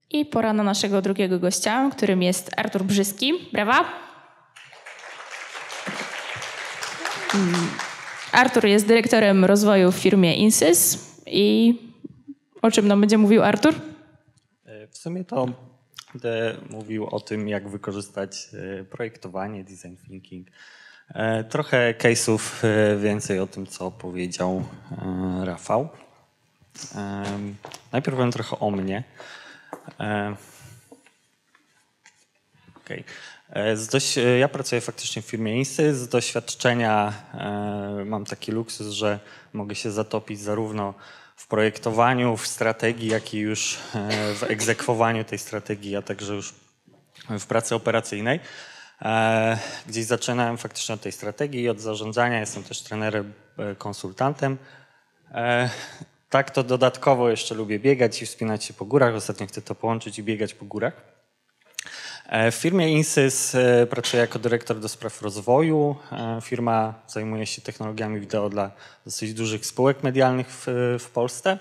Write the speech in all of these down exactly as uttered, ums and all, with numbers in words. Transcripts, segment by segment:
I pora na naszego drugiego gościa, którym jest Artur Brzyski. Brawa! Artur jest dyrektorem rozwoju w firmie Insys. I o czym nam będzie mówił Artur? W sumie to będę mówił o tym, jak wykorzystać projektowanie, design thinking. Trochę case'ów więcej o tym, co powiedział Rafał. Najpierw powiem trochę o mnie. Okay. Z dość, ja pracuję faktycznie w firmie Insys. Z doświadczenia mam taki luksus, że mogę się zatopić zarówno w projektowaniu, w strategii, jak i już w egzekwowaniu tej strategii, a także już w pracy operacyjnej. Gdzieś zaczynałem faktycznie od tej strategii i od zarządzania. Jestem też trenerem, konsultantem. Tak to dodatkowo jeszcze lubię biegać i wspinać się po górach. Ostatnio chcę to połączyć i biegać po górach. W firmie Insys pracuję jako dyrektor do spraw rozwoju. Firma zajmuje się technologiami wideo dla dosyć dużych spółek medialnych w, w Polsce.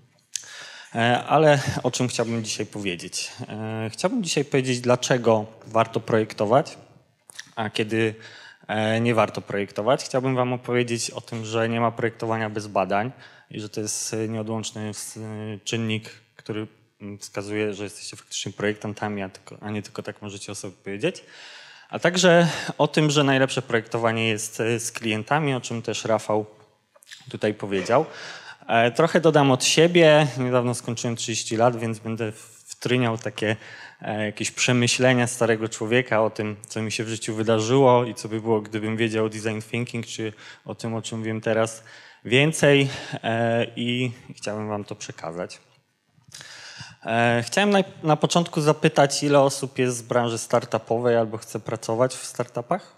Ale o czym chciałbym dzisiaj powiedzieć? Chciałbym dzisiaj powiedzieć, dlaczego warto projektować, a kiedy nie warto projektować. Chciałbym wam opowiedzieć o tym, że nie ma projektowania bez badań i że to jest nieodłączny czynnik, który wskazuje, że jesteście faktycznie projektantami, a, tylko, a nie tylko tak możecie o sobie powiedzieć. A także o tym, że najlepsze projektowanie jest z klientami, o czym też Rafał tutaj powiedział. Trochę dodam od siebie. Niedawno skończyłem trzydzieści lat, więc będę wtryniał takie jakieś przemyślenia starego człowieka o tym, co mi się w życiu wydarzyło i co by było, gdybym wiedział o design thinking, czy o tym, o czym wiem teraz więcej, i chciałem wam to przekazać. Chciałem na, na początku zapytać, ile osób jest z branży startupowej albo chce pracować w startupach?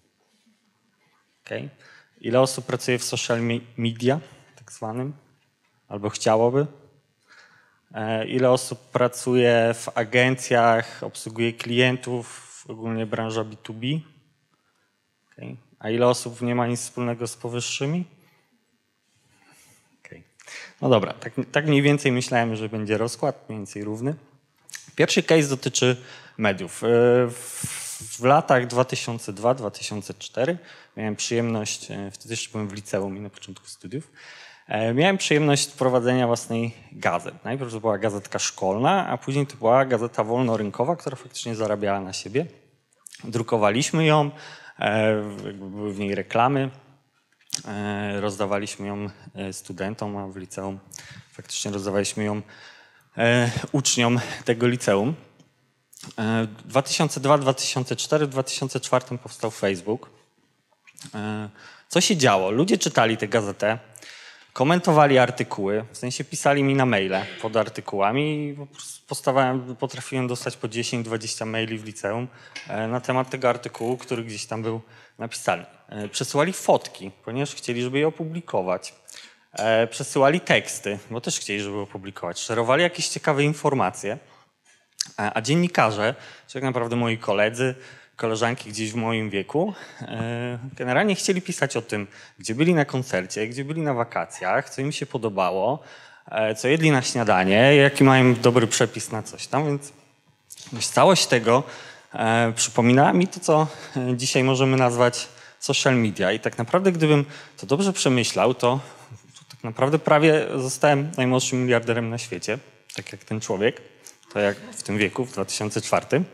Okay. Ile osób pracuje w social media, tak zwanym, albo chciałoby? Ile osób pracuje w agencjach, obsługuje klientów, ogólnie branża B dwa B? Okay. A ile osób nie ma nic wspólnego z powyższymi? Okay. No dobra, tak, tak mniej więcej myślałem, że będzie rozkład, mniej więcej równy. Pierwszy case dotyczy mediów. W, w latach dwa tysiące drugi do dwa tysiące czwartego miałem przyjemność, wtedy jeszcze byłem w liceum i na początku studiów, miałem przyjemność prowadzenia własnej gazet. Najpierw to była gazetka szkolna, a później to była gazeta wolnorynkowa, która faktycznie zarabiała na siebie. Drukowaliśmy ją, były w niej reklamy, rozdawaliśmy ją studentom, a w liceum faktycznie rozdawaliśmy ją uczniom tego liceum. dwa tysiące drugi do dwa tysiące czwartego, w dwa tysiące czwartym powstał Facebook. Co się działo? Ludzie czytali tę gazetę, komentowali artykuły, w sensie pisali mi na maile pod artykułami i potrafiłem dostać po dziesięć dwadzieścia maili w liceum na temat tego artykułu, który gdzieś tam był napisany. Przesyłali fotki, ponieważ chcieli, żeby je opublikować. Przesyłali teksty, bo też chcieli, żeby opublikować. Szerowali jakieś ciekawe informacje, a dziennikarze, czy tak naprawdę moi koledzy, koleżanki gdzieś w moim wieku, generalnie chcieli pisać o tym, gdzie byli na koncercie, gdzie byli na wakacjach, co im się podobało, co jedli na śniadanie, jaki mają dobry przepis na coś tam, więc całość tego przypominała mi to, co dzisiaj możemy nazwać social media. I tak naprawdę, gdybym to dobrze przemyślał, to, to tak naprawdę prawie zostałem najmłodszym miliarderem na świecie, tak jak ten człowiek, to jak w tym wieku, w dwa tysiące czwartym.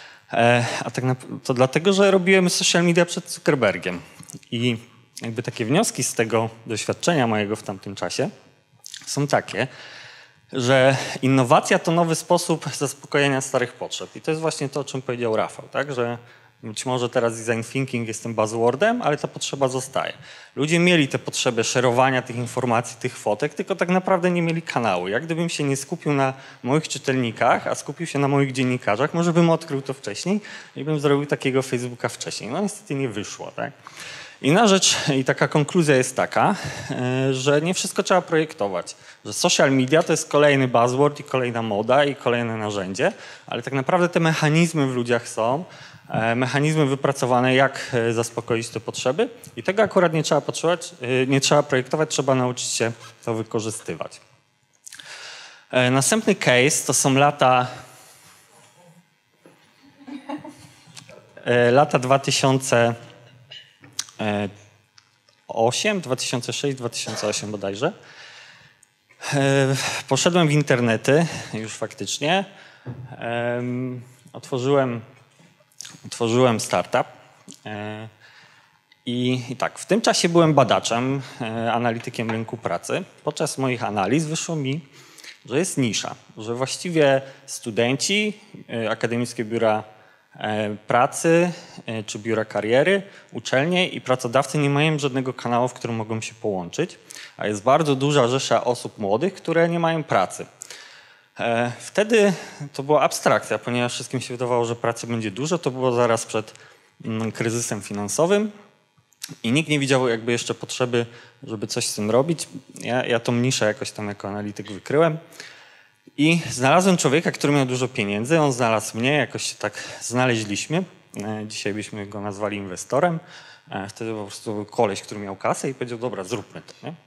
A tak to dlatego, że robiłem social media przed Zuckerbergiem. I jakby takie wnioski z tego doświadczenia mojego w tamtym czasie są takie, że innowacja to nowy sposób zaspokojenia starych potrzeb. I to jest właśnie to, o czym powiedział Rafał, tak? Że być może teraz design thinking jest tym buzzwordem, ale ta potrzeba zostaje. Ludzie mieli tę potrzebę szerowania tych informacji, tych fotek, tylko tak naprawdę nie mieli kanału. Jak gdybym się nie skupił na moich czytelnikach, a skupił się na moich dziennikarzach, może bym odkrył to wcześniej i bym zrobił takiego Facebooka wcześniej. No niestety nie wyszło, tak? Inna rzecz i taka konkluzja jest taka, że nie wszystko trzeba projektować. Że social media to jest kolejny buzzword i kolejna moda i kolejne narzędzie, ale tak naprawdę te mechanizmy w ludziach są, mechanizmy wypracowane, jak zaspokoić te potrzeby i tego akurat nie trzeba potrzebować, nie trzeba projektować, trzeba nauczyć się to wykorzystywać. Następny case to są lata lata dwa tysiące osiem, dwa tysiące sześć, dwa tysiące osiem bodajże. Poszedłem w internety już faktycznie. Otworzyłem, otworzyłem startup. I, I tak, w tym czasie byłem badaczem, analitykiem rynku pracy. Podczas moich analiz wyszło mi, że jest nisza, że właściwie studenci, akademickie biura pracy czy biura kariery, uczelnie i pracodawcy nie mają żadnego kanału, w którym mogą się połączyć, a jest bardzo duża rzesza osób młodych, które nie mają pracy. Wtedy to była abstrakcja, ponieważ wszystkim się wydawało, że pracy będzie dużo. To było zaraz przed kryzysem finansowym i nikt nie widział jakby jeszcze potrzeby, żeby coś z tym robić. Ja, ja tą niszę jakoś tam jako analityk wykryłem. I znalazłem człowieka, który miał dużo pieniędzy, on znalazł mnie, jakoś się tak znaleźliśmy. Dzisiaj byśmy go nazwali inwestorem. Wtedy po prostu był koleś, który miał kasę i powiedział, dobra, zróbmy to. Nie?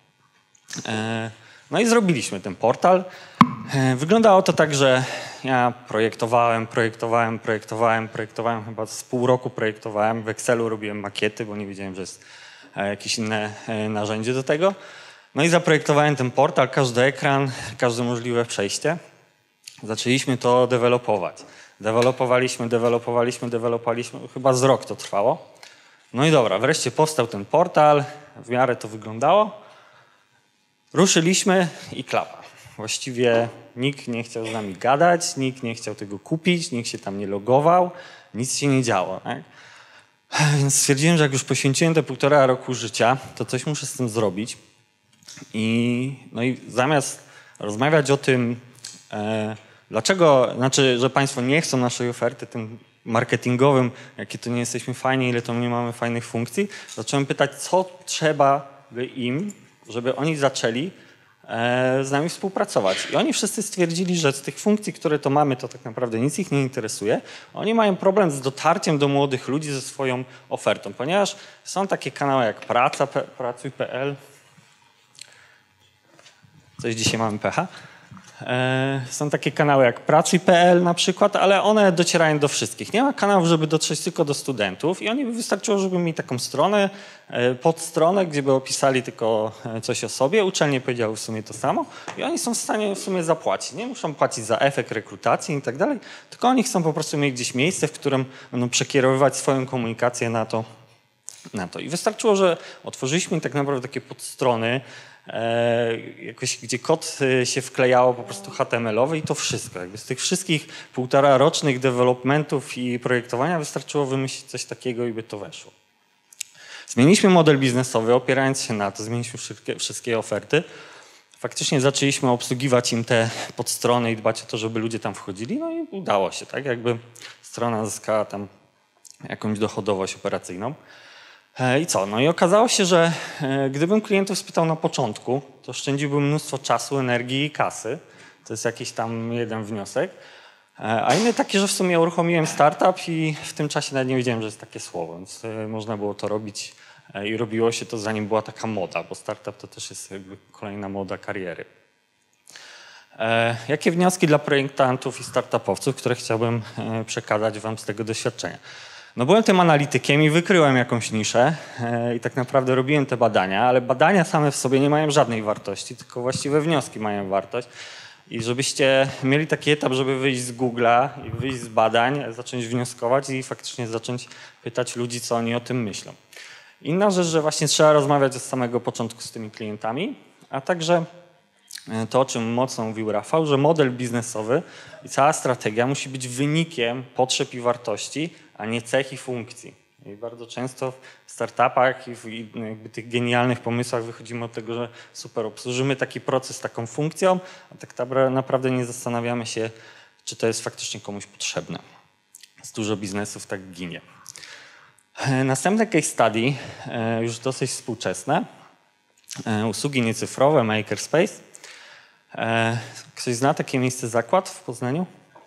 No i zrobiliśmy ten portal. Wyglądało to tak, że ja projektowałem, projektowałem, projektowałem, projektowałem, chyba z pół roku projektowałem. W Excelu robiłem makiety, bo nie wiedziałem, że jest jakieś inne narzędzie do tego. No i zaprojektowałem ten portal, każdy ekran, każde możliwe przejście. Zaczęliśmy to dewelopować. Dewelopowaliśmy, dewelopowaliśmy, dewelopowaliśmy. Chyba z rok to trwało. No i dobra, wreszcie powstał ten portal. W miarę to wyglądało. Ruszyliśmy i klapa. Właściwie nikt nie chciał z nami gadać, nikt nie chciał tego kupić, nikt się tam nie logował, nic się nie działo. Tak? Więc stwierdziłem, że jak już poświęciłem te półtora roku życia, to coś muszę z tym zrobić. I, no i zamiast rozmawiać o tym, e, dlaczego, znaczy, że Państwo nie chcą naszej oferty, tym marketingowym, jakie to nie jesteśmy fajni, ile to nie mamy fajnych funkcji, zacząłem pytać, co trzeba by im, żeby oni zaczęli e, z nami współpracować. I oni wszyscy stwierdzili, że z tych funkcji, które to mamy, to tak naprawdę nic ich nie interesuje. Oni mają problem z dotarciem do młodych ludzi ze swoją ofertą, ponieważ są takie kanały jak Praca, pracuj kropka p l. Coś dzisiaj mamy pecha. E, są takie kanały jak pracuj kropka p l na przykład, ale one docierają do wszystkich. Nie ma kanałów, żeby dotrzeć tylko do studentów i oni by wystarczyło, żeby mieli taką stronę, e, podstronę, gdzie by opisali tylko coś o sobie. Uczelnie powiedziały w sumie to samo i oni są w stanie w sumie zapłacić. Nie muszą płacić za efekt rekrutacji i tak dalej, tylko oni chcą po prostu mieć gdzieś miejsce, w którym będą przekierowywać swoją komunikację na to. Na to. I wystarczyło, że otworzyliśmy tak naprawdę takie podstrony, E, jakoś, gdzie kod się wklejało po prostu H T M L-owy i to wszystko. Jakby z tych wszystkich półtora rocznych developmentów i projektowania wystarczyło wymyślić coś takiego i by to weszło. Zmieniliśmy model biznesowy, opierając się na to, zmieniliśmy wszystkie, wszystkie oferty. Faktycznie zaczęliśmy obsługiwać im te podstrony i dbać o to, żeby ludzie tam wchodzili, no i udało się, tak? Jakby strona zyskała tam jakąś dochodowość operacyjną. I co? No i okazało się, że gdybym klientów spytał na początku, to oszczędziłbym mnóstwo czasu, energii i kasy. To jest jakiś tam jeden wniosek. A inny taki, że w sumie uruchomiłem startup i w tym czasie nawet nie wiedziałem, że jest takie słowo, więc można było to robić i robiło się to, zanim była taka moda, bo startup to też jest jakby kolejna moda kariery. Jakie wnioski dla projektantów i startupowców, które chciałbym przekazać wam z tego doświadczenia? No byłem tym analitykiem i wykryłem jakąś niszę e, i tak naprawdę robiłem te badania, ale badania same w sobie nie mają żadnej wartości, tylko właściwe wnioski mają wartość. I żebyście mieli taki etap, żeby wyjść z Google'a i wyjść z badań, zacząć wnioskować i faktycznie zacząć pytać ludzi, co oni o tym myślą. Inna rzecz, że właśnie trzeba rozmawiać od samego początku z tymi klientami, a także to, o czym mocno mówił Rafał, że model biznesowy i cała strategia musi być wynikiem potrzeb i wartości, a nie cech i funkcji. I bardzo często w startupach i w jakby tych genialnych pomysłach wychodzimy od tego, że super, obsłużymy taki proces taką funkcją, a tak naprawdę nie zastanawiamy się, czy to jest faktycznie komuś potrzebne. Z dużo biznesów tak ginie. Następne case study, już dosyć współczesne. Usługi niecyfrowe, Makerspace. Ktoś zna takie miejsce zakład w Poznaniu?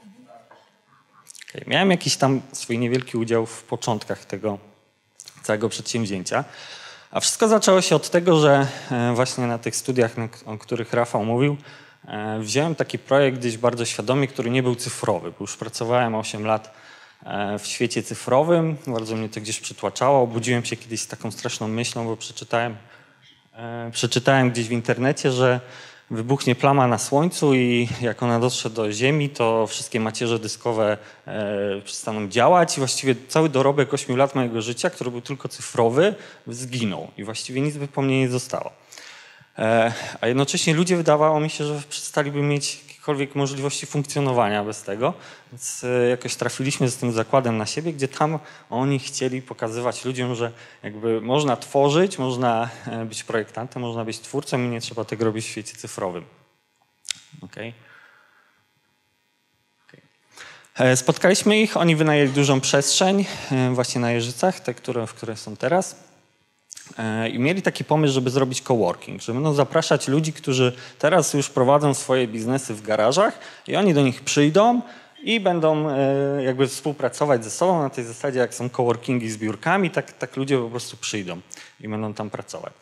Okay. Miałem jakiś tam swój niewielki udział w początkach tego całego przedsięwzięcia. A wszystko zaczęło się od tego, że właśnie na tych studiach, o których Rafał mówił, wziąłem taki projekt gdzieś bardzo świadomie, który nie był cyfrowy, bo już pracowałem osiem lat w świecie cyfrowym, bardzo mnie to gdzieś przytłaczało. Obudziłem się kiedyś z taką straszną myślą, bo przeczytałem, przeczytałem gdzieś w internecie, że wybuchnie plama na Słońcu i jak ona dotrze do Ziemi, to wszystkie macierze dyskowe e, przestaną działać i właściwie cały dorobek ośmiu lat mojego życia, który był tylko cyfrowy, zginął i właściwie nic by po mnie nie zostało. E, a jednocześnie ludzie, wydawało mi się, że przestaliby mieć jakiekolwiek możliwości funkcjonowania bez tego, więc e, jakoś trafiliśmy z tym zakładem na siebie, gdzie tam oni chcieli pokazywać ludziom, że jakby można tworzyć, można być projektantem, można być twórcą i nie trzeba tego robić w świecie cyfrowym. Okay. Okay. Spotkaliśmy ich, oni wynajęli dużą przestrzeń właśnie na Jeżycach, te, które, w których są teraz. I mieli taki pomysł, żeby zrobić coworking, że będą zapraszać ludzi, którzy teraz już prowadzą swoje biznesy w garażach i oni do nich przyjdą i będą jakby współpracować ze sobą na tej zasadzie, jak są coworkingi z biurkami, tak, tak ludzie po prostu przyjdą i będą tam pracować.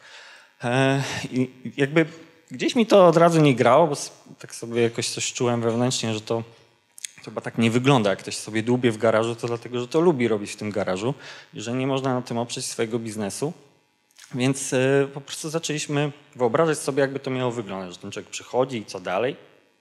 I jakby gdzieś mi to od razu nie grało, bo tak sobie jakoś coś czułem wewnętrznie, że to chyba tak nie wygląda, jak ktoś sobie dłubie w garażu, to dlatego, że to lubi robić w tym garażu i że nie można na tym oprzeć swojego biznesu. Więc y, po prostu zaczęliśmy wyobrażać sobie, jakby to miało wyglądać, że ten człowiek przychodzi i co dalej.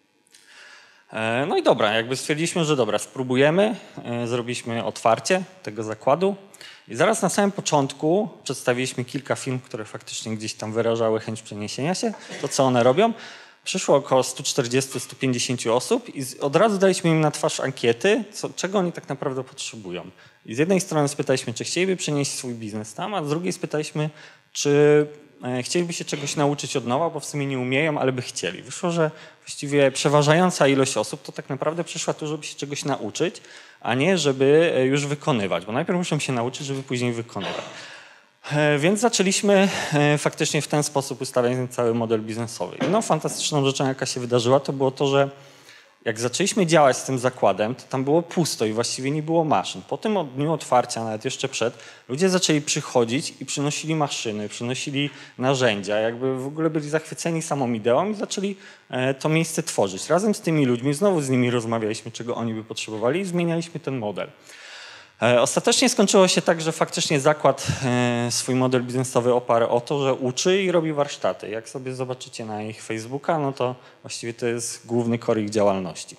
E, no i dobra, jakby stwierdziliśmy, że dobra, spróbujemy, e, zrobiliśmy otwarcie tego zakładu i zaraz na samym początku przedstawiliśmy kilka firm, które faktycznie gdzieś tam wyrażały chęć przeniesienia się, to co one robią. Przyszło około sto czterdzieści do stu pięćdziesięciu osób i od razu daliśmy im na twarz ankiety, co, czego oni tak naprawdę potrzebują. I z jednej strony spytaliśmy, czy chcieliby przenieść swój biznes tam, a z drugiej spytaliśmy, czy chcieliby się czegoś nauczyć od nowa, bo w sumie nie umieją, ale by chcieli. Wyszło, że właściwie przeważająca ilość osób to tak naprawdę przyszła tu, żeby się czegoś nauczyć, a nie żeby już wykonywać, bo najpierw muszą się nauczyć, żeby później wykonywać. Więc zaczęliśmy faktycznie w ten sposób ustawiać ten cały model biznesowy. Jedną fantastyczną rzeczą, jaka się wydarzyła, to było to, że jak zaczęliśmy działać z tym zakładem, to tam było pusto i właściwie nie było maszyn. Po tym dniu otwarcia, nawet jeszcze przed, ludzie zaczęli przychodzić i przynosili maszyny, przynosili narzędzia, jakby w ogóle byli zachwyceni samą ideą i zaczęli to miejsce tworzyć. Razem z tymi ludźmi, znowu z nimi rozmawialiśmy, czego oni by potrzebowali i zmienialiśmy ten model. Ostatecznie skończyło się tak, że faktycznie zakład swój model biznesowy oparł o to, że uczy i robi warsztaty. Jak sobie zobaczycie na ich Facebooka, no to właściwie to jest główny core ich działalności.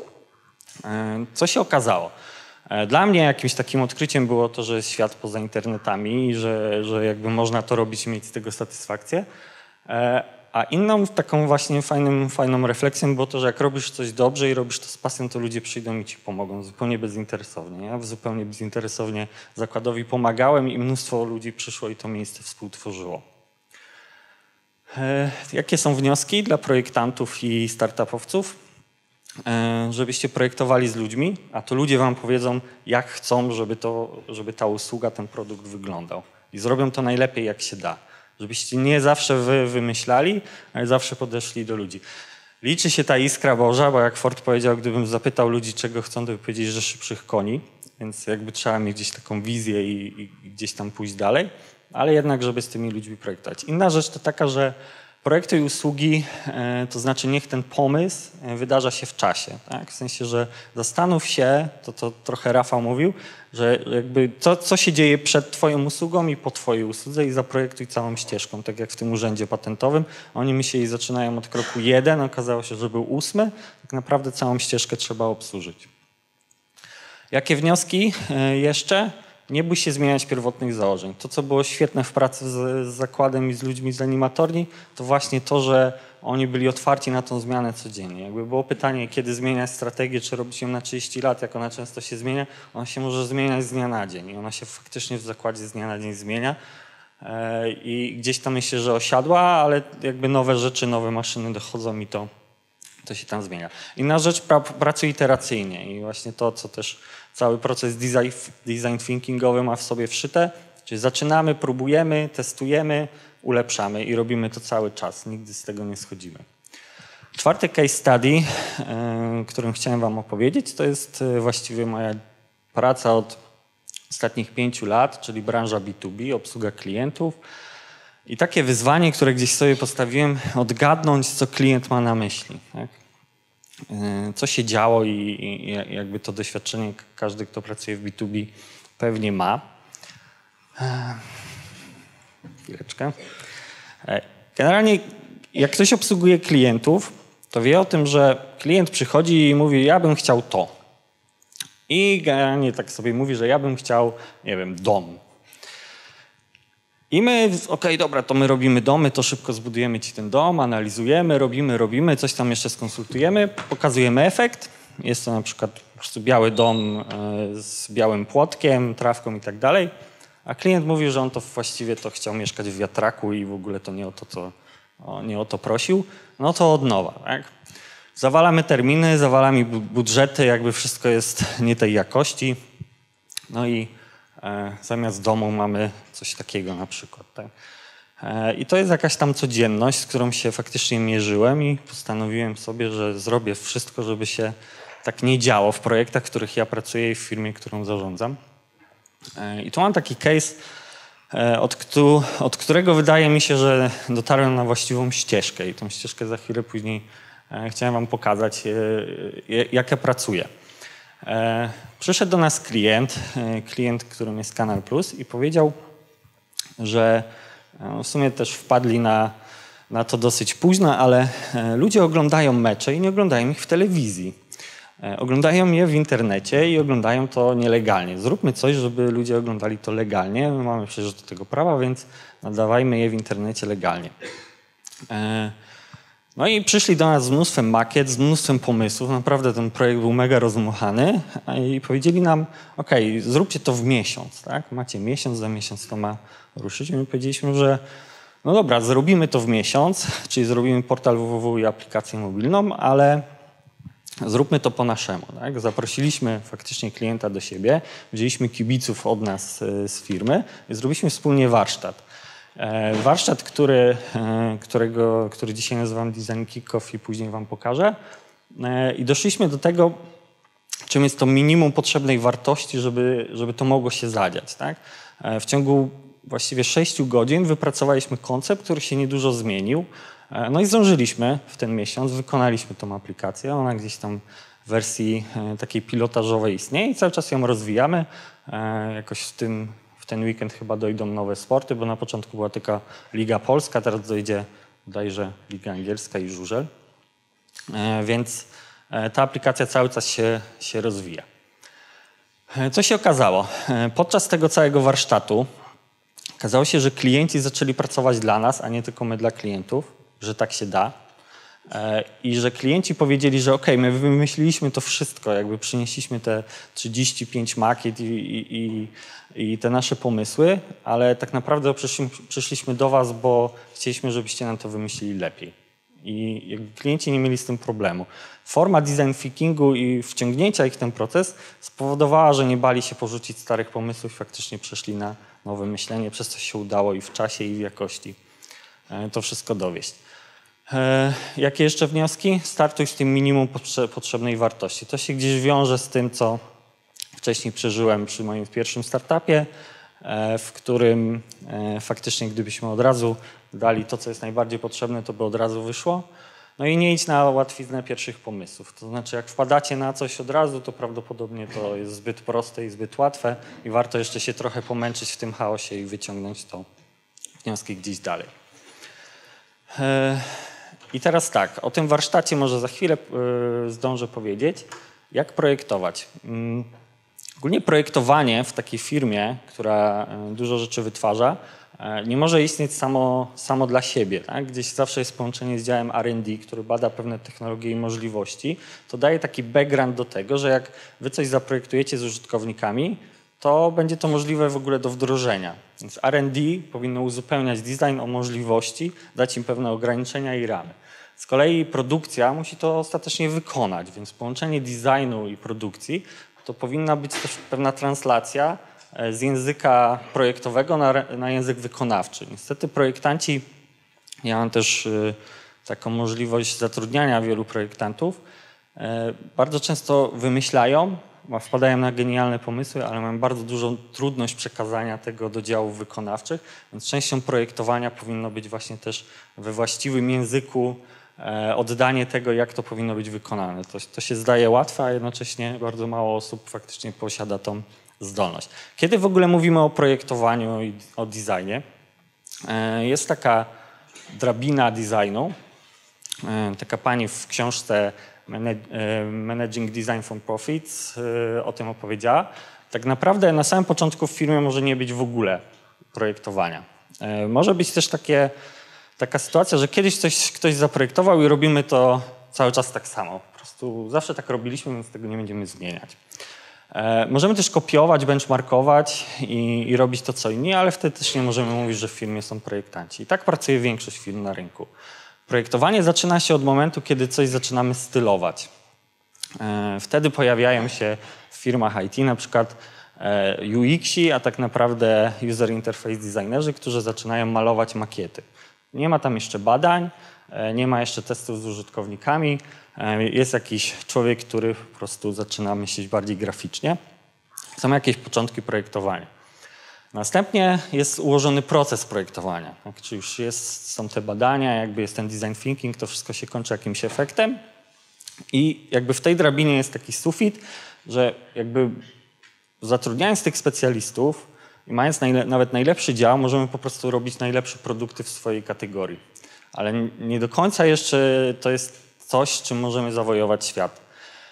Co się okazało? Dla mnie jakimś takim odkryciem było to, że jest świat poza internetami i że, że jakby można to robić i mieć z tego satysfakcję. A inną taką właśnie fajną, fajną refleksją było to, że jak robisz coś dobrze i robisz to z pasją, to ludzie przyjdą i ci pomogą zupełnie bezinteresownie. Ja zupełnie bezinteresownie zakładowi pomagałem i mnóstwo ludzi przyszło i to miejsce współtworzyło. E, jakie są wnioski dla projektantów i startupowców? E, żebyście projektowali z ludźmi, a to ludzie wam powiedzą, jak chcą, żeby, to, żeby ta usługa, ten produkt wyglądał. I zrobią to najlepiej, jak się da. Żebyście nie zawsze wy wymyślali, ale zawsze podeszli do ludzi. Liczy się ta iskra Boża, bo jak Ford powiedział, gdybym zapytał ludzi, czego chcą, to by powiedzieli, że szybszych koni, więc jakby trzeba mieć gdzieś taką wizję i, i gdzieś tam pójść dalej, ale jednak, żeby z tymi ludźmi projektować. Inna rzecz to taka, że projekty i usługi, to znaczy niech ten pomysł wydarza się w czasie. Tak? W sensie, że zastanów się, to, to trochę Rafał mówił, że jakby to, co się dzieje przed twoją usługą i po twojej usłudze i zaprojektuj całą ścieżką, tak jak w tym urzędzie patentowym. Oni myśleli, zaczynają od kroku jeden, okazało się, że był ósmy. Tak naprawdę całą ścieżkę trzeba obsłużyć. Jakie wnioski jeszcze? Nie bój się zmieniać pierwotnych założeń. To, co było świetne w pracy z, z zakładem i z ludźmi z animatorni, to właśnie to, że oni byli otwarci na tą zmianę codziennie. Jakby było pytanie, kiedy zmieniać strategię, czy robić ją na trzydzieści lat, jak ona często się zmienia, ona się może zmieniać z dnia na dzień i ona się faktycznie w zakładzie z dnia na dzień zmienia. I gdzieś tam myślę, że osiadła, ale jakby nowe rzeczy, nowe maszyny dochodzą i to, to się tam zmienia. Inna rzecz, pra, pracuj iteracyjnie i właśnie to, co też cały proces design, design thinkingowy ma w sobie wszyte, czyli zaczynamy, próbujemy, testujemy, ulepszamy i robimy to cały czas. Nigdy z tego nie schodzimy. Czwarty case study, którym chciałem wam opowiedzieć, to jest właściwie moja praca od ostatnich pięciu lat, czyli branża B dwa B, obsługa klientów. I takie wyzwanie, które gdzieś sobie postawiłem, odgadnąć, co klient ma na myśli. Tak? co się działo i, i jakby to doświadczenie każdy, kto pracuje w B dwa B pewnie ma. Chwileczkę. Generalnie jak ktoś obsługuje klientów, to wie o tym, że klient przychodzi i mówi, ja bym chciał to. I generalnie tak sobie mówi, że ja bym chciał, nie wiem, dom. I my, okej, okay, dobra, to my robimy domy, to szybko zbudujemy ci ten dom, analizujemy, robimy, robimy, coś tam jeszcze skonsultujemy, pokazujemy efekt. Jest to na przykład po prostu biały dom z białym płotkiem, trawką i tak dalej. A klient mówi, że on to właściwie to chciał mieszkać w wiatraku i w ogóle to nie o to, co, o, nie o to prosił. No to od nowa, tak? Zawalamy terminy, zawalamy budżety, jakby wszystko jest nie tej jakości. No i e, zamiast domu mamy coś takiego na przykład. Tak? E, I to jest jakaś tam codzienność, z którą się faktycznie mierzyłem i postanowiłem sobie, że zrobię wszystko, żeby się tak nie działo w projektach, w których ja pracuję i w firmie, którą zarządzam. E, I tu mam taki case, e, od, któ od którego wydaje mi się, że dotarłem na właściwą ścieżkę i tą ścieżkę za chwilę później chciałem wam pokazać, jak ja pracuję. Przyszedł do nas klient, klient, którym jest Kanal Plus i powiedział, że w sumie też wpadli na, na to dosyć późno, ale ludzie oglądają mecze i nie oglądają ich w telewizji. Oglądają je w internecie i oglądają to nielegalnie. Zróbmy coś, żeby ludzie oglądali to legalnie. My mamy przecież do tego prawa, więc nadawajmy je w internecie legalnie. No i przyszli do nas z mnóstwem makiet, z mnóstwem pomysłów. Naprawdę ten projekt był mega rozmuchany i powiedzieli nam, okej, okay, zróbcie to w miesiąc, tak? Macie miesiąc, za miesiąc to ma ruszyć. I my powiedzieliśmy, że no dobra, zrobimy to w miesiąc, czyli zrobimy portal www i aplikację mobilną, ale zróbmy to po naszemu, tak? Zaprosiliśmy faktycznie klienta do siebie, wzięliśmy kibiców od nas z firmy i zrobiliśmy wspólnie warsztat. Warsztat, który, którego, który dzisiaj nazywam Design Kick-Off i później wam pokażę. I doszliśmy do tego, czym jest to minimum potrzebnej wartości, żeby, żeby to mogło się zadziać. Tak? W ciągu właściwie sześciu godzin wypracowaliśmy koncept, który się niedużo zmienił. No i zdążyliśmy w ten miesiąc, wykonaliśmy tą aplikację. Ona gdzieś tam w wersji takiej pilotażowej istnieje i cały czas ją rozwijamy. Jakoś w tym W ten weekend chyba dojdą nowe sporty, bo na początku była tylko Liga Polska, teraz dojdzie bodajże Liga Angielska i żużel. E, więc e, ta aplikacja cały czas się, się rozwija. E, co się okazało? E, podczas tego całego warsztatu okazało się, że klienci zaczęli pracować dla nas, a nie tylko my dla klientów, że tak się da. E, I że klienci powiedzieli, że ok, my wymyśliliśmy to wszystko, jakby przynieśliśmy te trzydzieści pięć makiet i, i, i i te nasze pomysły, ale tak naprawdę przyszli, przyszliśmy do was, bo chcieliśmy, żebyście nam to wymyślili lepiej. I jakby klienci nie mieli z tym problemu. Forma design thinkingu i wciągnięcia ich w ten proces spowodowała, że nie bali się porzucić starych pomysłów i faktycznie przeszli na nowe myślenie, przez co się udało i w czasie, i w jakości to wszystko dowieść. E, jakie jeszcze wnioski? Startuj z tym minimum potrze potrzebnej wartości. To się gdzieś wiąże z tym, co wcześniej przeżyłem przy moim pierwszym startupie, w którym faktycznie gdybyśmy od razu dali to, co jest najbardziej potrzebne, to by od razu wyszło. No i nie idź na łatwiznę pierwszych pomysłów. To znaczy, jak wpadacie na coś od razu, to prawdopodobnie to jest zbyt proste i zbyt łatwe i warto jeszcze się trochę pomęczyć w tym chaosie i wyciągnąć to wnioski gdzieś dalej. I teraz tak, o tym warsztacie może za chwilę zdążę powiedzieć, jak projektować. Ogólnie projektowanie w takiej firmie, która dużo rzeczy wytwarza, nie może istnieć samo, samo dla siebie. Tak? Gdzieś zawsze jest połączenie z działem R and D, który bada pewne technologie i możliwości. To daje taki background do tego, że jak wy coś zaprojektujecie z użytkownikami, to będzie to możliwe w ogóle do wdrożenia. Więc R and D powinno uzupełniać design o możliwości, dać im pewne ograniczenia i ramy. Z kolei produkcja musi to ostatecznie wykonać, więc połączenie designu i produkcji to powinna być też pewna translacja z języka projektowego na, na język wykonawczy. Niestety projektanci, ja mam też y, taką możliwość zatrudniania wielu projektantów, y, bardzo często wymyślają, wpadają na genialne pomysły, ale mają bardzo dużą trudność przekazania tego do działów wykonawczych, więc częścią projektowania powinno być właśnie też we właściwym języku oddanie tego, jak to powinno być wykonane. To, to się zdaje łatwe, a jednocześnie bardzo mało osób faktycznie posiada tą zdolność. Kiedy w ogóle mówimy o projektowaniu i o designie, jest taka drabina designu. Taka pani w książce Managing Design for Profits o tym opowiedziała. Tak naprawdę na samym początku w firmie może nie być w ogóle projektowania. Może być też takie, taka sytuacja, że kiedyś coś ktoś zaprojektował i robimy to cały czas tak samo. Po prostu zawsze tak robiliśmy, więc tego nie będziemy zmieniać. Możemy też kopiować, benchmarkować i, i robić to co inni, ale wtedy też nie możemy mówić, że w firmie są projektanci. I tak pracuje większość firm na rynku. Projektowanie zaczyna się od momentu, kiedy coś zaczynamy stylować. Wtedy pojawiają się w firmach I T na przykład U X-i, a tak naprawdę User Interface Designerzy, którzy zaczynają malować makiety. Nie ma tam jeszcze badań, nie ma jeszcze testów z użytkownikami. Jest jakiś człowiek, który po prostu zaczyna myśleć bardziej graficznie. Są jakieś początki projektowania. Następnie jest ułożony proces projektowania. Tak, czy już jest, są te badania, jakby jest ten design thinking, to wszystko się kończy jakimś efektem. I jakby w tej drabinie jest taki sufit, że jakby zatrudniając tych specjalistów i mając najle- nawet najlepszy dział, możemy po prostu robić najlepsze produkty w swojej kategorii. Ale nie do końca jeszcze to jest coś, czym możemy zawojować świat.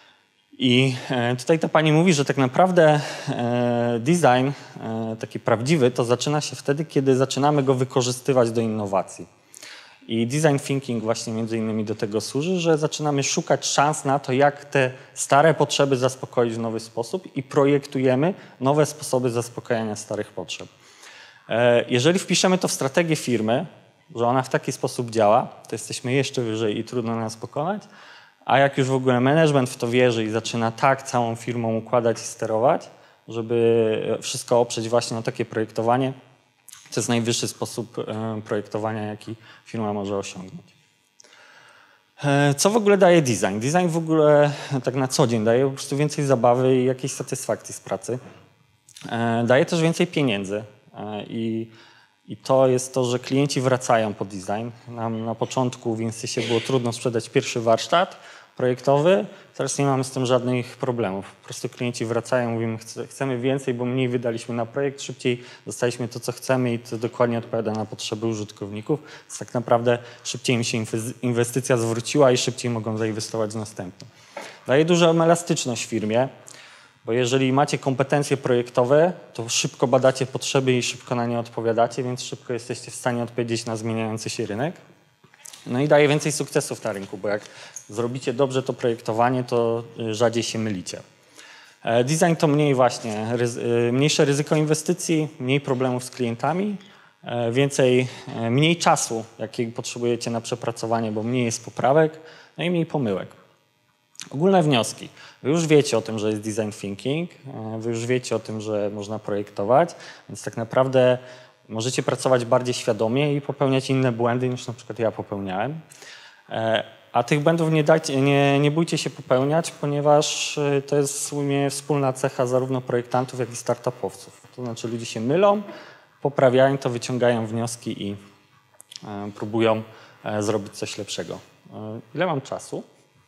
I tutaj ta pani mówi, że tak naprawdę design taki prawdziwy to zaczyna się wtedy, kiedy zaczynamy go wykorzystywać do innowacji. I design thinking właśnie między innymi do tego służy, że zaczynamy szukać szans na to, jak te stare potrzeby zaspokoić w nowy sposób i projektujemy nowe sposoby zaspokajania starych potrzeb. Jeżeli wpiszemy to w strategię firmy, że ona w taki sposób działa, to jesteśmy jeszcze wyżej i trudno nas pokonać. A jak już w ogóle management w to wierzy i zaczyna tak całą firmą układać i sterować, żeby wszystko oprzeć właśnie na takie projektowanie, to jest najwyższy sposób projektowania, jaki firma może osiągnąć. Co w ogóle daje design? Design w ogóle tak na co dzień daje po prostu więcej zabawy i jakiejś satysfakcji z pracy. Daje też więcej pieniędzy i I to jest to, że klienci wracają po design. Nam na początku w Insysie było trudno sprzedać pierwszy warsztat projektowy. Teraz nie mamy z tym żadnych problemów. Po prostu klienci wracają, mówimy, chcemy więcej, bo mniej wydaliśmy na projekt, szybciej dostaliśmy to, co chcemy i to dokładnie odpowiada na potrzeby użytkowników. Więc tak naprawdę szybciej im się inwestycja zwróciła i szybciej mogą zainwestować w następną. Daje dużą elastyczność firmie. Bo jeżeli macie kompetencje projektowe, to szybko badacie potrzeby i szybko na nie odpowiadacie, więc szybko jesteście w stanie odpowiedzieć na zmieniający się rynek. No i daje więcej sukcesów na rynku, bo jak zrobicie dobrze to projektowanie, to rzadziej się mylicie. Design to mniej właśnie, mniejsze ryzyko inwestycji, mniej problemów z klientami, więcej, mniej czasu, jakiego potrzebujecie na przepracowanie, bo mniej jest poprawek, no i mniej pomyłek. Ogólne wnioski. Wy już wiecie o tym, że jest design thinking, wy już wiecie o tym, że można projektować, więc tak naprawdę możecie pracować bardziej świadomie i popełniać inne błędy niż na przykład ja popełniałem. A tych błędów nie, dajcie, nie, nie bójcie się popełniać, ponieważ to jest w sumie wspólna cecha zarówno projektantów, jak i startupowców. To znaczy ludzie się mylą, poprawiają to, wyciągają wnioski i próbują zrobić coś lepszego. Ile mam czasu?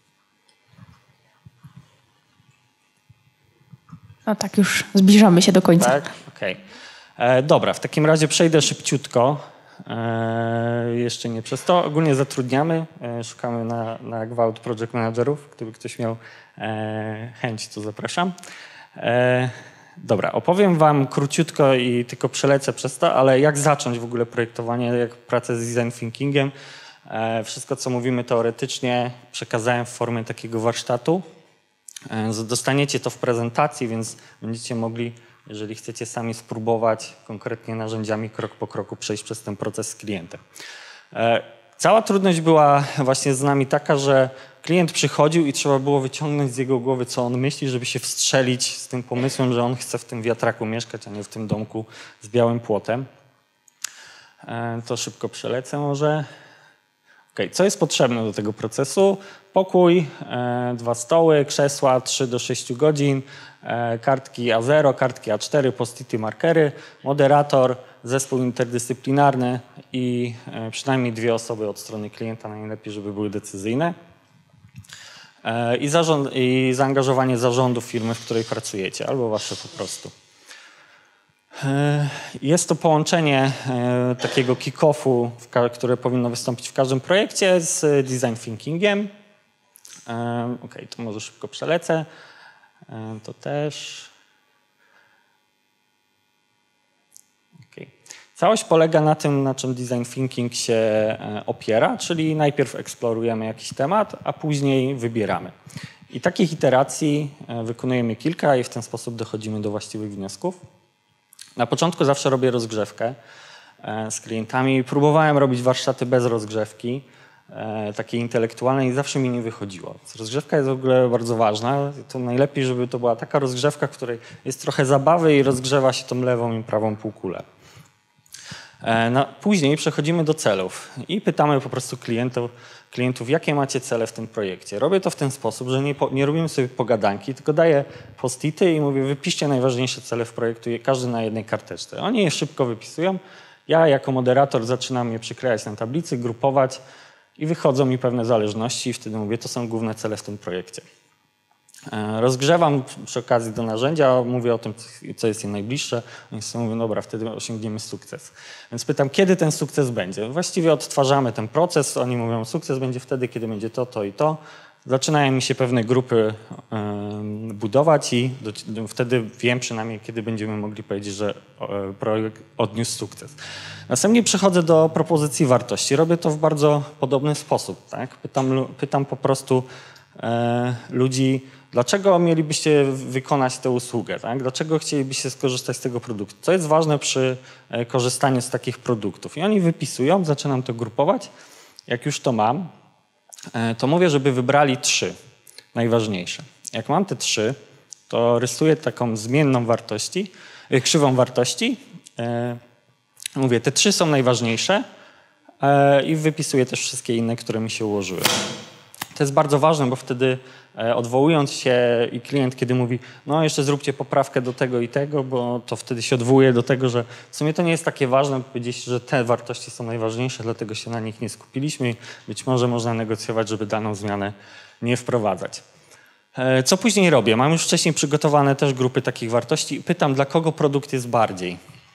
No tak, już zbliżamy się do końca. Tak? Okej. Okay. Dobra, w takim razie przejdę szybciutko. E, jeszcze nie przez to. Ogólnie zatrudniamy, e, szukamy na, na gwałt project managerów. Gdyby ktoś miał e, chęć, to zapraszam. E, dobra, opowiem wam króciutko i tylko przelecę przez to, ale jak zacząć w ogóle projektowanie, jak pracę z design thinkingiem. E, wszystko, co mówimy teoretycznie, przekazałem w formie takiego warsztatu. Dostaniecie to w prezentacji, więc będziecie mogli, jeżeli chcecie sami spróbować konkretnie narzędziami krok po kroku przejść przez ten proces z klientem. Cała trudność była właśnie z nami taka, że klient przychodził i trzeba było wyciągnąć z jego głowy, co on myśli, żeby się wstrzelić z tym pomysłem, że on chce w tym wiatraku mieszkać, a nie w tym domku z białym płotem. To szybko przelecę może. Ok, Okay. Co jest potrzebne do tego procesu? Pokój, e, dwa stoły, krzesła, trzy do sześciu godzin, e, kartki A zero, kartki A cztery, post-ity, markery, moderator, zespół interdyscyplinarny i e, przynajmniej dwie osoby od strony klienta, najlepiej, żeby były decyzyjne. E, i, zarząd, I zaangażowanie zarządu firmy, w której pracujecie, albo wasze po prostu. Jest to połączenie takiego kick-offu, które powinno wystąpić w każdym projekcie, z design thinkingiem. Ok, to może szybko przelecę. To też. Okay. Całość polega na tym, na czym design thinking się opiera, czyli najpierw eksplorujemy jakiś temat, a później wybieramy. I takich iteracji wykonujemy kilka i w ten sposób dochodzimy do właściwych wniosków. Na początku zawsze robię rozgrzewkę z klientami. Próbowałem robić warsztaty bez rozgrzewki, takiej intelektualnej i zawsze mi nie wychodziło. Rozgrzewka jest w ogóle bardzo ważna. To najlepiej, żeby to była taka rozgrzewka, w której jest trochę zabawy i rozgrzewa się tą lewą i prawą półkulę. No, później przechodzimy do celów i pytamy po prostu klientów, klientów, jakie macie cele w tym projekcie. Robię to w ten sposób, że nie, nie robimy sobie pogadanki, tylko daję post-ity i mówię, wypiszcie najważniejsze cele w projekcie, każdy na jednej karteczce. Oni je szybko wypisują. Ja jako moderator zaczynam je przyklejać na tablicy, grupować i wychodzą mi pewne zależności i wtedy mówię, to są główne cele w tym projekcie. Rozgrzewam przy okazji do narzędzia, mówię o tym, co jest im najbliższe. Oni sobie mówią, dobra, wtedy osiągniemy sukces. Więc pytam, kiedy ten sukces będzie? Właściwie odtwarzamy ten proces. Oni mówią, sukces będzie wtedy, kiedy będzie to, to i to. Zaczynają mi się pewne grupy y, budować i do, wtedy wiem przynajmniej, kiedy będziemy mogli powiedzieć, że y, projekt odniósł sukces. Następnie przechodzę do propozycji wartości. Robię to w bardzo podobny sposób. Tak? Pytam, pytam po prostu y, ludzi, dlaczego mielibyście wykonać tę usługę? Tak? Dlaczego chcielibyście skorzystać z tego produktu? Co jest ważne przy korzystaniu z takich produktów? I oni wypisują, zaczynam to grupować. Jak już to mam, to mówię, żeby wybrali trzy najważniejsze. Jak mam te trzy, to rysuję taką zmienną wartości, krzywą wartości. Mówię, te trzy są najważniejsze i wypisuję też wszystkie inne, które mi się ułożyły. To jest bardzo ważne, bo wtedy odwołując się i klient, kiedy mówi, no jeszcze zróbcie poprawkę do tego i tego, bo to wtedy się odwołuje do tego, że w sumie to nie jest takie ważne, powiedzieć, że te wartości są najważniejsze, dlatego się na nich nie skupiliśmy i być może można negocjować, żeby daną zmianę nie wprowadzać. Co później robię? Mam już wcześniej przygotowane też grupy takich wartości i pytam, dla kogo produkt jest bardziej.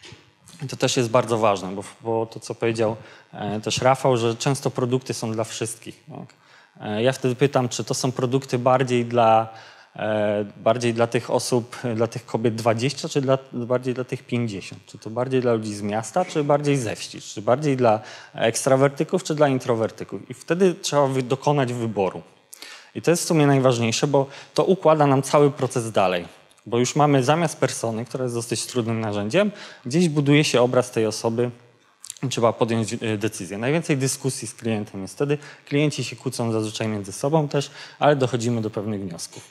I to też jest bardzo ważne, bo, bo to, co powiedział też Rafał, że często produkty są dla wszystkich. Tak? Ja wtedy pytam, czy to są produkty bardziej dla, bardziej dla tych osób, dla tych kobiet dwadzieścia, czy dla, bardziej dla tych pięćdziesiąt? Czy to bardziej dla ludzi z miasta, czy bardziej ze wsi? Czy bardziej dla ekstrawertyków, czy dla introwertyków? I wtedy trzeba dokonać wyboru. I to jest w sumie najważniejsze, bo to układa nam cały proces dalej. Bo już mamy zamiast persony, która jest dosyć trudnym narzędziem, gdzieś buduje się obraz tej osoby, trzeba podjąć decyzję. Najwięcej dyskusji z klientem jest wtedy. Klienci się kłócą zazwyczaj między sobą też, ale dochodzimy do pewnych wniosków.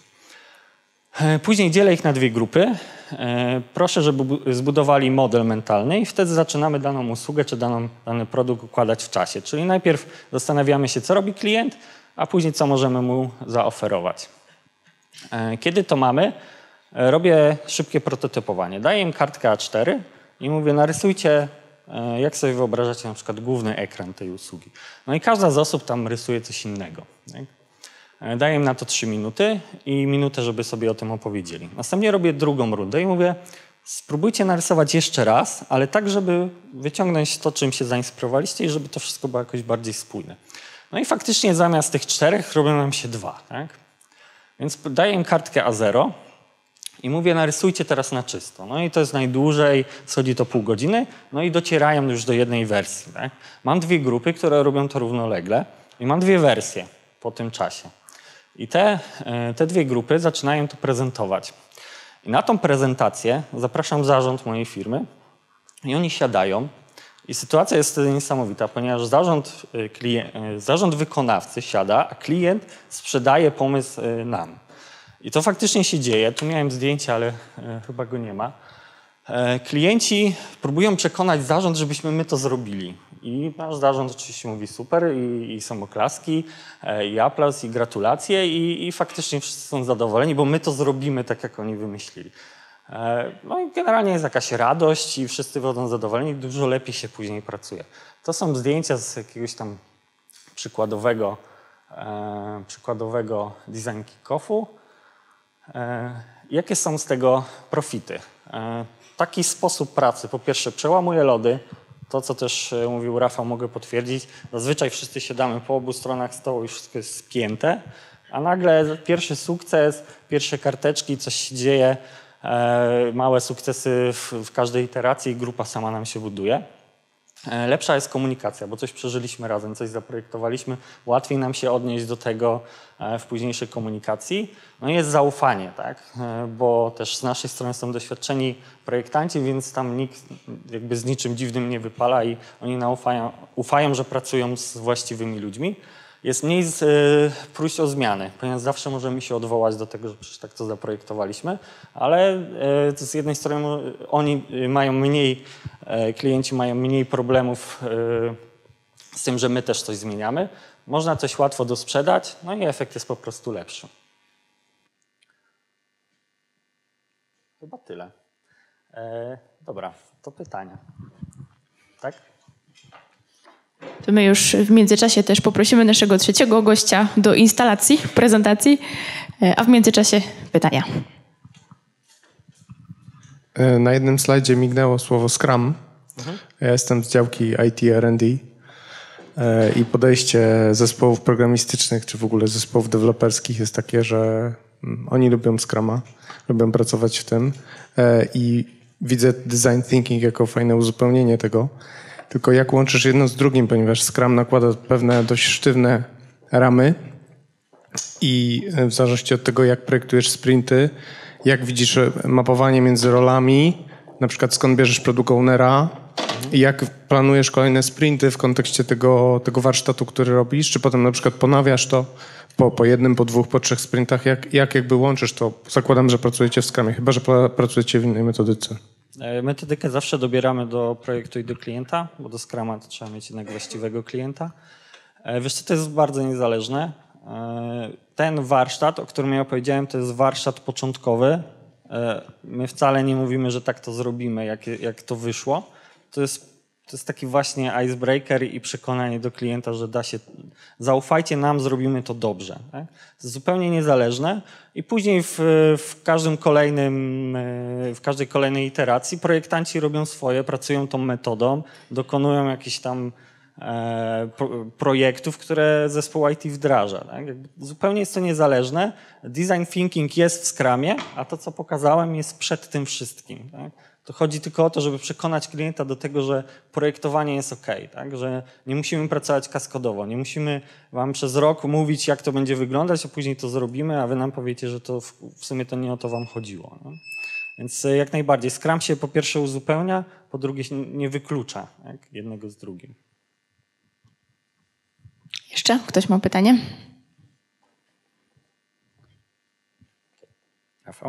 Później dzielę ich na dwie grupy. Proszę, żeby zbudowali model mentalny i wtedy zaczynamy daną usługę czy daną, dany produkt układać w czasie. Czyli najpierw zastanawiamy się, co robi klient, a później co możemy mu zaoferować. Kiedy to mamy, robię szybkie prototypowanie. Daję im kartkę A cztery i mówię, narysujcie, jak sobie wyobrażacie na przykład główny ekran tej usługi. No i każda z osób tam rysuje coś innego. Tak? Daję im na to trzy minuty i minutę, żeby sobie o tym opowiedzieli. Następnie robię drugą rundę i mówię, spróbujcie narysować jeszcze raz, ale tak, żeby wyciągnąć to, czym się zainspirowaliście i żeby to wszystko było jakoś bardziej spójne. No i faktycznie zamiast tych czterech robią nam się dwa. Tak? Więc daję im kartkę A zero i mówię, narysujcie teraz na czysto. No i to jest najdłużej, schodzi to pół godziny, no i docierają już do jednej wersji. Tak? Mam dwie grupy, które robią to równolegle i mam dwie wersje po tym czasie. I te, te dwie grupy zaczynają to prezentować. I na tą prezentację zapraszam zarząd mojej firmy i oni siadają. I sytuacja jest wtedy niesamowita, ponieważ zarząd, klient, zarząd wykonawcy siada, a klient sprzedaje pomysł nam. I to faktycznie się dzieje. Tu miałem zdjęcie, ale chyba go nie ma. Klienci próbują przekonać zarząd, żebyśmy my to zrobili. I nasz zarząd oczywiście mówi super i, i są oklaski, i aplauz, i gratulacje i, i faktycznie wszyscy są zadowoleni, bo my to zrobimy tak, jak oni wymyślili. No i generalnie jest jakaś radość i wszyscy wychodzą zadowoleni i dużo lepiej się później pracuje. To są zdjęcia z jakiegoś tam przykładowego, e, przykładowego design kick-offu. E, jakie są z tego profity? E, taki sposób pracy, po pierwsze, przełamuje lody. To, co też mówił Rafał, mogę potwierdzić. Zazwyczaj wszyscy siadamy po obu stronach stołu i wszystko jest spięte, a nagle pierwszy sukces, pierwsze karteczki, coś się dzieje, e, małe sukcesy w, w każdej iteracji i grupa sama nam się buduje. E, lepsza jest komunikacja, bo coś przeżyliśmy razem, coś zaprojektowaliśmy, łatwiej nam się odnieść do tego e, w późniejszej komunikacji. No i jest zaufanie, tak? E, bo też z naszej strony są doświadczeni projektanci, więc tam nikt jakby z niczym dziwnym nie wypala i oni naufają, ufają, że pracują z właściwymi ludźmi. Jest mniej z, e, próśb o zmiany, ponieważ zawsze możemy się odwołać do tego, że przecież tak to zaprojektowaliśmy, ale e, z jednej strony oni mają mniej, e, klienci mają mniej problemów e, z tym, że my też coś zmieniamy. Można coś łatwo dosprzedać, no i efekt jest po prostu lepszy. Chyba tyle. E, dobra, to pytania. Tak? To my już w międzyczasie też poprosimy naszego trzeciego gościa do instalacji, prezentacji, a w międzyczasie pytania. Na jednym slajdzie mignęło słowo Scrum. Mhm. Ja jestem z działki I T R and D i podejście zespołów programistycznych, czy w ogóle zespołów deweloperskich jest takie, że oni lubią Scruma, lubią pracować w tym i widzę design thinking jako fajne uzupełnienie tego. Tylko jak łączysz jedno z drugim, ponieważ Scrum nakłada pewne dość sztywne ramy i w zależności od tego, jak projektujesz sprinty, jak widzisz mapowanie między rolami, na przykład skąd bierzesz product ownera i jak planujesz kolejne sprinty w kontekście tego, tego warsztatu, który robisz, czy potem na przykład ponawiasz to po, po jednym, po dwóch, po trzech sprintach, jak, jak jakby łączysz to? Zakładam, że pracujecie w Scrumie, chyba że pracujecie w innej metodyce. Metodykę zawsze dobieramy do projektu i do klienta, bo do Scruma to trzeba mieć jednak właściwego klienta. Wiesz co, to jest bardzo niezależne. Ten warsztat, o którym ja opowiedziałem, to jest warsztat początkowy. My wcale nie mówimy, że tak to zrobimy, jak, jak to wyszło. To jest, to jest taki właśnie icebreaker i przekonanie do klienta, że da się, zaufajcie nam, zrobimy to dobrze. Tak? To jest zupełnie niezależne i później w, w każdym kolejnym, w każdej kolejnej iteracji projektanci robią swoje, pracują tą metodą, dokonują jakichś tam e, pro, projektów, które zespół I T wdraża. Tak? Zupełnie jest to niezależne. Design thinking jest w Scrumie, a to, co pokazałem, jest przed tym wszystkim. Tak? To chodzi tylko o to, żeby przekonać klienta do tego, że projektowanie jest ok, tak? Że nie musimy pracować kaskadowo, nie musimy wam przez rok mówić, jak to będzie wyglądać, a później to zrobimy, a wy nam powiecie, że to w, w sumie to nie o to wam chodziło. No? Więc jak najbardziej Scrum się po pierwsze uzupełnia, po drugie nie wyklucza tak? Jednego z drugim. Jeszcze ktoś ma pytanie? Rafał?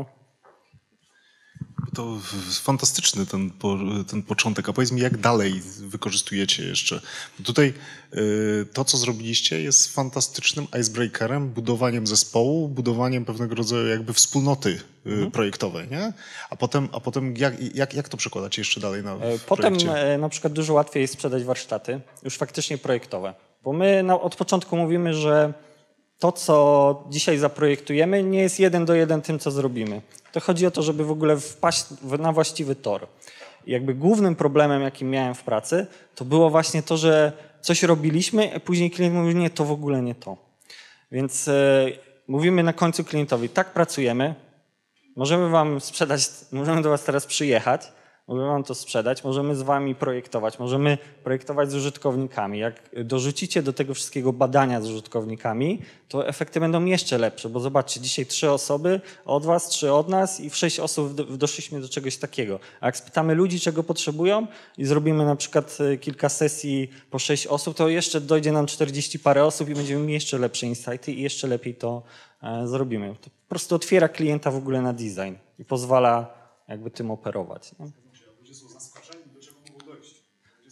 To fantastyczny ten, ten początek. A powiedz mi, jak dalej wykorzystujecie jeszcze? Bo tutaj to, co zrobiliście, jest fantastycznym icebreakerem, budowaniem zespołu, budowaniem pewnego rodzaju jakby wspólnoty mhm. projektowej, nie? A potem, a potem jak, jak, jak to przekładać jeszcze dalej na Potem projekcie? Na przykład dużo łatwiej jest sprzedać warsztaty, już faktycznie projektowe. Bo my na, od początku mówimy, że to, co dzisiaj zaprojektujemy, nie jest jeden do jeden tym, co zrobimy. To chodzi o to, żeby w ogóle wpaść na właściwy tor. I jakby głównym problemem, jaki miałem w pracy, to było właśnie to, że coś robiliśmy, a później klient mówi, nie, to w ogóle nie to. Więc e, mówimy na końcu klientowi, tak pracujemy, możemy wam sprzedać, możemy do was teraz przyjechać, możemy wam to sprzedać, możemy z wami projektować, możemy projektować z użytkownikami. Jak dorzucicie do tego wszystkiego badania z użytkownikami, to efekty będą jeszcze lepsze, bo zobaczcie, dzisiaj trzy osoby od was, trzy od nas i w sześć osób doszliśmy do czegoś takiego. A jak spytamy ludzi, czego potrzebują i zrobimy na przykład kilka sesji po sześć osób, to jeszcze dojdzie nam czterdzieści parę osób i będziemy mieli jeszcze lepsze insighty i jeszcze lepiej to e, zrobimy. To po prostu otwiera klienta w ogóle na design i pozwala jakby tym operować. Nie?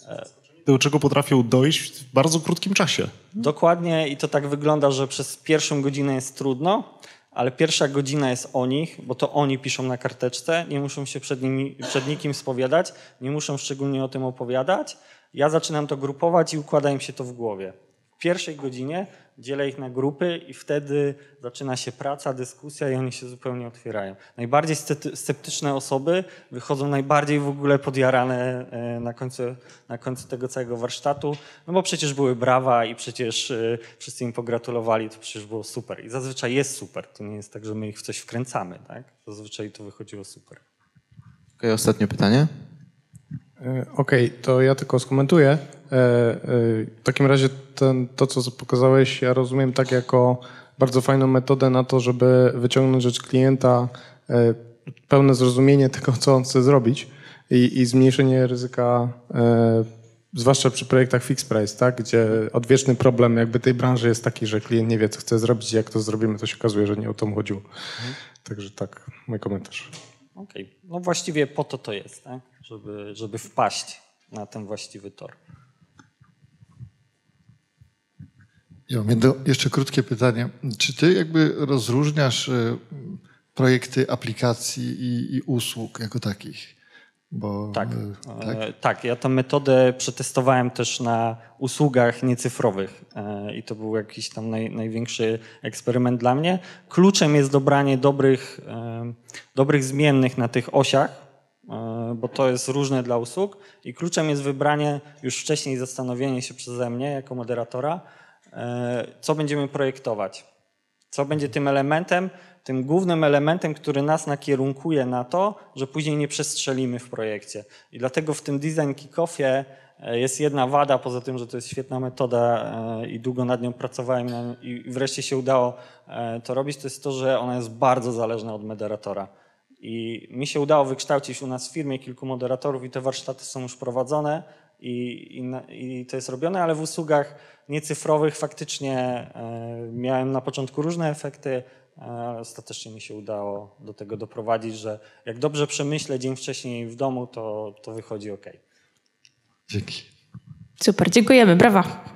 Do czego potrafią dojść w bardzo krótkim czasie. Dokładnie i to tak wygląda, że przez pierwszą godzinę jest trudno, ale pierwsza godzina jest o nich, bo to oni piszą na karteczce, nie muszą się przed, nimi, przed nikim spowiadać, nie muszą szczególnie o tym opowiadać. Ja zaczynam to grupować i układa im się to w głowie. W pierwszej godzinie dzielę ich na grupy i wtedy zaczyna się praca, dyskusja i oni się zupełnie otwierają. Najbardziej sceptyczne osoby wychodzą najbardziej w ogóle podjarane na końcu, na końcu tego całego warsztatu, no bo przecież były brawa i przecież wszyscy im pogratulowali, to przecież było super. I zazwyczaj jest super, to nie jest tak, że my ich w coś wkręcamy, tak? Zazwyczaj to wychodziło super. Okej, okay, ostatnie pytanie. Okej, okay, to ja tylko skomentuję. W takim razie ten, to, co pokazałeś, ja rozumiem tak jako bardzo fajną metodę na to, żeby wyciągnąć od klienta pełne zrozumienie tego, co on chce zrobić i, i zmniejszenie ryzyka, zwłaszcza przy projektach fixed price, tak? Gdzie odwieczny problem jakby tej branży jest taki, że klient nie wie, co chce zrobić i jak to zrobimy, to się okazuje, że nie o to mu chodziło. Mhm. Także tak, mój komentarz. Okej, okay. No właściwie po to to jest, tak? Żeby, żeby wpaść na ten właściwy tor. Ja mam jedno, jeszcze krótkie pytanie. Czy ty jakby rozróżniasz projekty aplikacji i, i usług jako takich? Bo, tak, tak? E, tak, ja tę metodę przetestowałem też na usługach niecyfrowych e, i to był jakiś tam naj, największy eksperyment dla mnie. Kluczem jest dobranie dobrych, e, dobrych zmiennych na tych osiach, e, bo to jest różne dla usług i kluczem jest wybranie, już wcześniej zastanowienie się przeze mnie jako moderatora, e, co będziemy projektować, co będzie tym elementem, tym głównym elementem, który nas nakierunkuje na to, że później nie przestrzelimy w projekcie. I dlatego w tym design kick-offie jest jedna wada, poza tym, że to jest świetna metoda i długo nad nią pracowałem i wreszcie się udało to robić, to jest to, że ona jest bardzo zależna od moderatora. I mi się udało wykształcić u nas w firmie kilku moderatorów i te warsztaty są już prowadzone i, i, i to jest robione, ale w usługach niecyfrowych faktycznie miałem na początku różne efekty, ale ostatecznie mi się udało do tego doprowadzić, że jak dobrze przemyślę dzień wcześniej w domu, to, to wychodzi ok. Dzięki. Super, dziękujemy, brawa.